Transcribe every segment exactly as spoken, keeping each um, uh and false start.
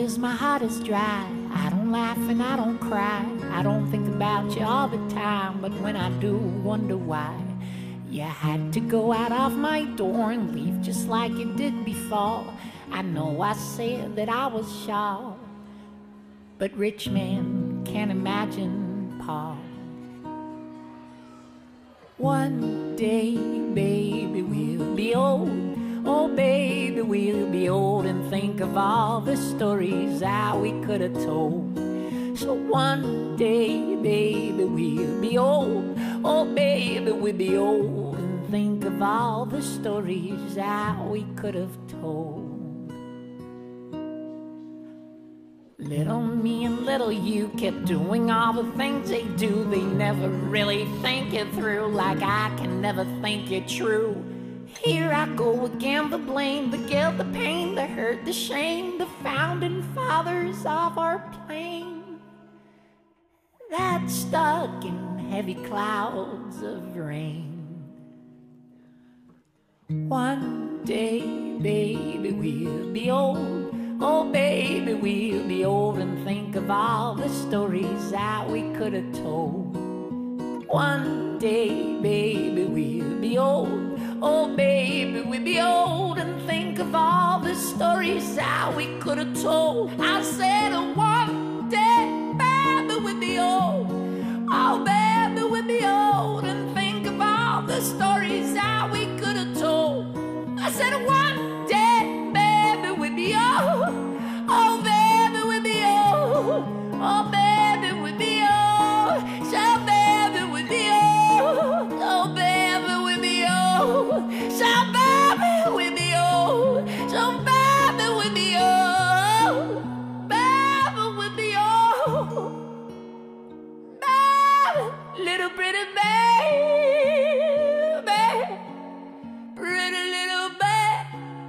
'cause my heart is dry. I don't laugh and I don't cry. I don't think about you all the time, but when I do, wonder why you had to go out of my door and leave just like you did before. I know I said that I was sure, but rich men can't imagine Paul. One day, baby, we'll be old. Oh, baby, we'll be old and think of all the stories that we could have told. So one day, baby, we'll be old. Oh, baby, we'll be old and think of all the stories that we could have told. Little me and little you kept doing all the things they do. They never really think it through, like I can never think it true. Here I go again, the blame, the guilt, the pain, the hurt, the shame, the founding fathers of our plane that's stuck in heavy clouds of rain. One day, baby, we'll be old. Oh, baby, we'll be old and think of all the stories that we could have told. One day, baby, we'll be old. Oh, baby, we'll be old and think of all the stories that we could have told. I said one day, baby, we'll be old. Oh, baby, we'll be old and think of all the stories that we could have told. I said one day, baby, we'll be old. Oh, baby, we'll be old. Oh, baby, we'll be old. So, baby, we'll be old. Oh, baby, we'll be old. So, baby, we'll be old. So, baby, we'll be old. Baby, we'll be old. Baby, little pretty baby, pretty little baby.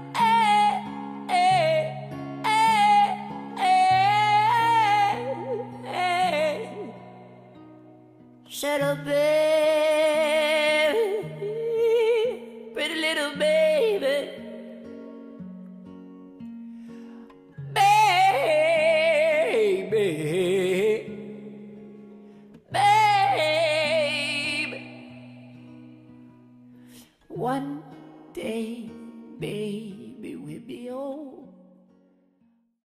Shut up, baby, pretty little baby, baby, baby. One day, baby, we'll be old.